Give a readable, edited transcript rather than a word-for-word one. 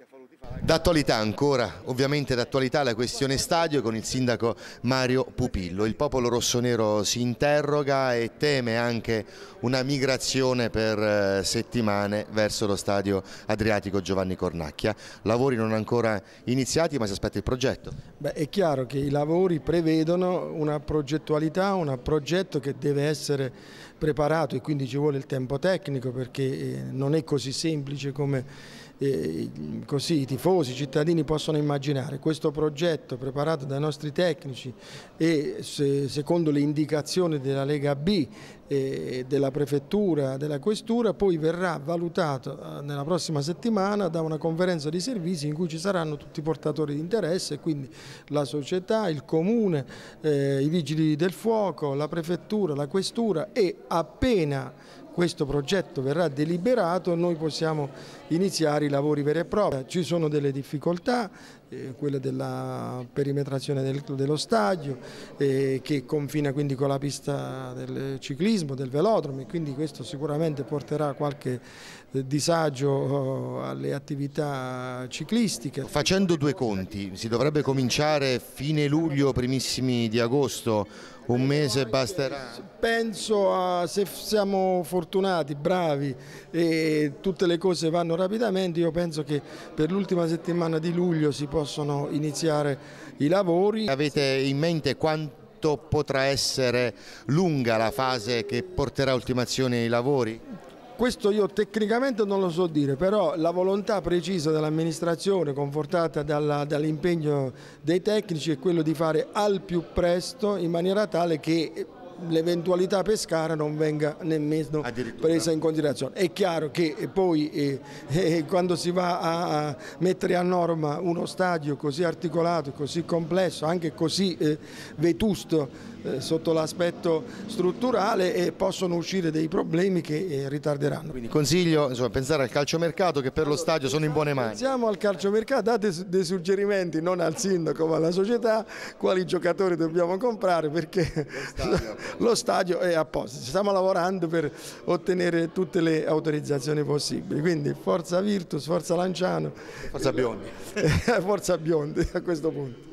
D'attualità ancora, ovviamente d'attualità la questione stadio con il sindaco Mario Pupillo. Il popolo rossonero si interroga e teme anche una migrazione per settimane verso lo stadio Adriatico Giovanni Cornacchia. Lavori non ancora iniziati, ma si aspetta il progetto. Beh, è chiaro che i lavori prevedono una progettualità, un progetto che deve essere preparato e quindi ci vuole il tempo tecnico, perché non è così semplice come così i tifosi, i cittadini possono immaginare. Questo progetto preparato dai nostri tecnici e secondo le indicazioni della Lega B, della Prefettura, della Questura, poi verrà valutato nella prossima settimana da una conferenza di servizi in cui ci saranno tutti i portatori di interesse, quindi la società, il comune, i vigili del fuoco, la Prefettura, la Questura, e appena questo progetto verrà deliberato noi possiamo iniziare i lavori veri e propri. Ci sono delle difficoltà, quella della perimetrazione dello stadio, che confina quindi con la pista del ciclismo, del velodromo, e quindi questo sicuramente porterà qualche disagio alle attività ciclistiche. Facendo due conti, si dovrebbe cominciare fine luglio, primissimi di agosto, un mese basterà? Penso, se siamo fortunati, bravi e tutte le cose vanno rapidamente, io penso che per l'ultima settimana di luglio si possono iniziare i lavori. Avete in mente quanto potrà essere lunga la fase che porterà a ultimazione ai lavori? Questo io tecnicamente non lo so dire, però la volontà precisa dell'amministrazione, confortata dall'impegno dei tecnici, è quello di fare al più presto, in maniera tale che l'eventualità pescara non venga nemmeno presa in considerazione. È chiaro che poi quando si va a mettere a norma uno stadio così articolato, così complesso, anche così vetusto sotto l'aspetto strutturale, possono uscire dei problemi che ritarderanno. Quindi consiglio, insomma, pensare al calciomercato, che per lo stadio sono in buone mani. Pensiamo al calciomercato, date dei suggerimenti non al sindaco ma alla società, quali giocatori dobbiamo comprare, perché lo stadio è a posto. Stiamo lavorando per ottenere tutte le autorizzazioni possibili, quindi forza Virtus, forza Lanciano, Forza Biondi. forza Biondi a questo punto.